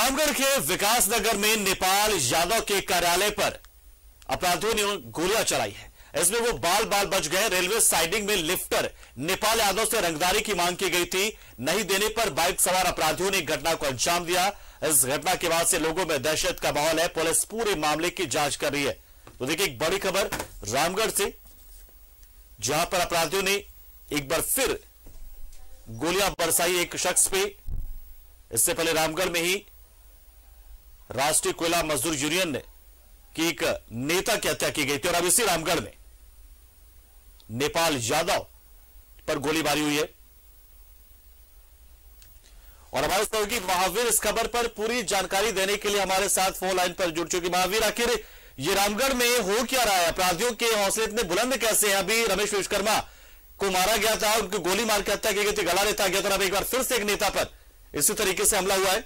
रामगढ़ के विकास नगर में नेपाल यादव के कार्यालय पर अपराधियों ने गोलियां चलाई है। इसमें वो बाल बाल बच गए। रेलवे साइडिंग में लिफ्टर नेपाल यादव से रंगदारी की मांग की गई थी, नहीं देने पर बाइक सवार अपराधियों ने घटना को अंजाम दिया। इस घटना के बाद से लोगों में दहशत का माहौल है। पुलिस पूरे मामले की जांच कर रही है। तो देखिए एक बड़ी खबर रामगढ़ से, जहां पर अपराधियों ने एक बार फिर गोलियां बरसाई एक शख्स पे। इससे पहले रामगढ़ में ही राष्ट्रीय कोयला मजदूर यूनियन ने की एक नेता की हत्या की गई थी और अब इसी रामगढ़ में नेपाल यादव पर गोलीबारी हुई है। और हमारे सहयोगी महावीर इस खबर पर पूरी जानकारी देने के लिए हमारे साथ फोन लाइन पर जुड़ चुके। महावीर, आखिर ये रामगढ़ में हो क्या रहा है? अपराधियों के हौसले इतने बुलंद कैसे हैं? अभी रमेश विश्वकर्मा को मारा गया था, उनकी गोली मार के हत्या की गई थी, गला लेता गया था, अब एक बार फिर से एक नेता पर इसी तरीके से हमला हुआ है।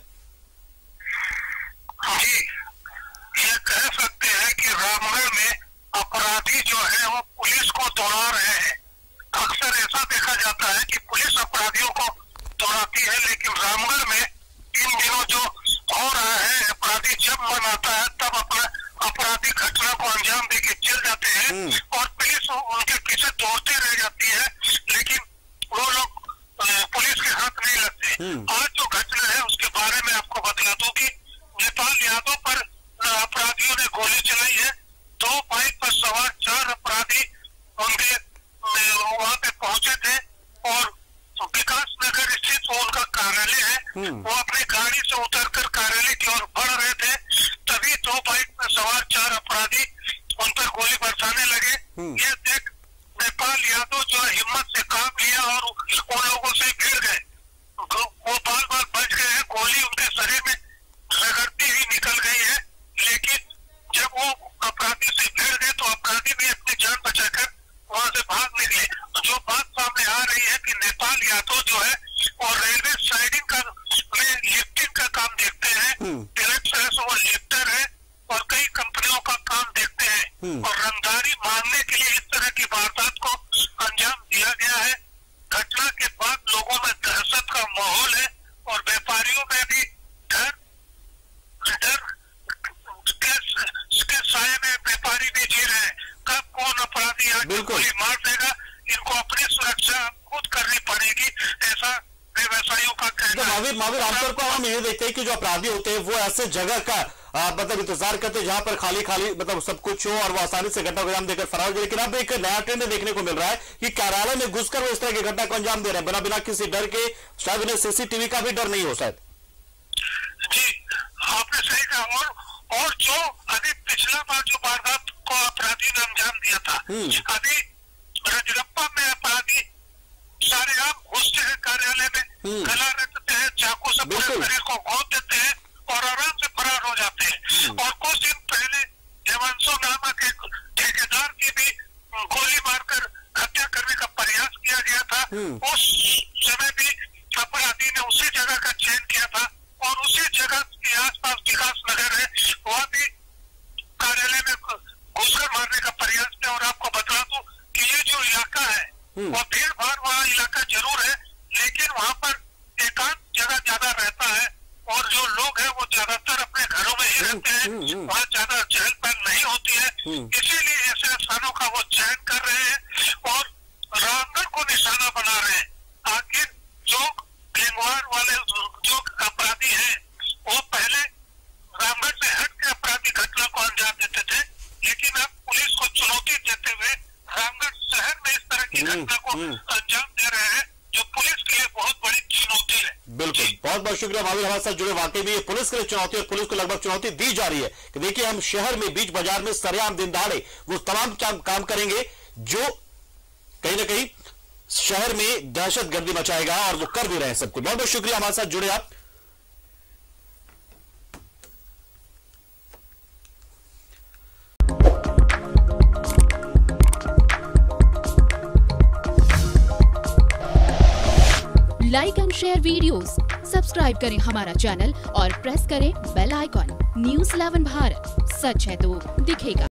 जी, ये कह सकते हैं कि रामगढ़ में अपराधी जो है वो पुलिस को दौड़ा रहे हैं। अक्सर ऐसा देखा जाता है कि पुलिस अपराधियों को दौड़ाती है, लेकिन रामगढ़ में इन दिनों जो हो रहा है, अपराधी जब मन आता है तब अपना अपराधी घटना को अंजाम देके चल जाते हैं और पुलिस उनके पीछे दौड़ते रह जाती है, लेकिन वो लोग पुलिस के हाथ नहीं लगते। आज जो घटना है उसके बारे में आपको बता दूं कि नेपाल यादव पर अपराधियों ने गोली चलाई है। 2 बाइक पर सवार 4 अपराधी उनके वहां पे पहुंचे थे और विकास नगर स्थित वो उनका कार्यालय है, वो अपनी गाड़ी से उतरकर कार्यालय की ओर बढ़ रहे थे, तभी 2 बाइक पर सवार 4 अपराधी उन पर गोली बरसाने लगे। ये देख नेपाल यादव जो हिम्मत से काम लिया और उन लोगों से भिड़ गए। वो बाल बाल बच गए हैं, गोली उनके शरीर में रगड़ती हुई निकल गई है, लेकिन जब वो अपराधी से भिड़ गए तो अपराधी भी अपनी जान बचाकर वहां से भाग निकले। जो बात सामने आ रही है कि नेपाल यादव जो है और रेलवे साइडिंग का में लिफ्टिंग का काम देखते हैं, डायरेक्ट से वो लिफ्टर है और कई कंपनियों का काम देखते हैं और रंगदारी मांगने के लिए इस तरह की वारदात को अंजाम दिया गया है। घटना के बाद लोगों में दहशत का माहौल है और व्यापारियों में भी डर के साए में व्यापारी भी जी रहे हैं। कब कौन अपराधी आके गोली मार देगा, इनको अपनी सुरक्षा खुद करनी पड़ेगी, ऐसा व्यवसायियों का कहना है। महावीर, आमतौर पर हम ये देखते हैं कि जो अपराधी होते हैं वो ऐसे जगह का मतलब इंतजार करते हैं जहां पर खाली मतलब सब कुछ हो और वो आसानी से घटना को अंजाम देकर फरार हो। लेकिन अब एक नया ट्रेंड देखने को मिल रहा है कि कार्यालय में घुसकर वो इस तरह की घटना को अंजाम दे रहे हैं बिना किसी डर के। शायद उन्हें सीसीटीवी का भी डर नहीं हो शायद। जी, आपने सही कहा। और जो अभी पिछला बार जो वारदात को अपराधी ने अंजाम दिया था, अभी रजरप्पा में अपराधी सारेआम घुसते हैं कार्यालय में, गला रखते हैं, चाकू से पूरे शरीर को घोंट देते हैं और आराम से फरार हो जाते हैं। और कुछ दिन पहले हेमंसो नामक एक ठेकेदार की भी गोली मारकर हत्या करने का प्रयास किया गया था। उस समय भी अपराधी ने उसी जगह का चयन किया था और उसी जगह के आसपास विकास नगर है, वहां भी कार्यालय में घुसकर मारने का प्रयास किया। और आपको बता दूं कि ये जो इलाका है वो भीड़ भाड़ वाला इलाका जरूर है, लेकिन वहां पर एकांत जगह ज्यादा रहता है और जो लोग हैं वो ज्यादातर अपने घरों में ही रहते हैं, वहाँ ज्यादा चहल पहल नहीं होती है, इसीलिए ऐसे स्थानों का वो चयन कर रहे हैं और रामगढ़ को निशाना बना रहे हैं। आखिर जो गैंगवार वाले जो अपराधी हैं वो पहले रामगढ़ से हट के अपराधी घटना को अंजाम देते थे, लेकिन अब पुलिस को चुनौती देते हुए रामगढ़ शहर में इस तरह की घटना को अंजाम दे रहे हैं, जो पुलिस के लिए बहुत बड़ी चुनौती है। बिल्कुल, बहुत बहुत शुक्रिया महावीर हमारे साथ जुड़े। वाकई में ये पुलिस के लिए चुनौती और पुलिस को लगभग चुनौती दी जा रही है कि देखिए हम शहर में बीच बाजार में सरेआम दिन दहाड़े वो तमाम काम करेंगे जो कहीं ना कहीं शहर में दहशत गर्दी मचाएगा और वो कर भी रहे हैं सबको। बहुत बहुत शुक्रिया हमारे साथ जुड़े आप। Like and share videos, subscribe करें हमारा चैनल और प्रेस करें बेल आइकॉन। न्यूज़ 11 भारत, सच है तो दिखेगा।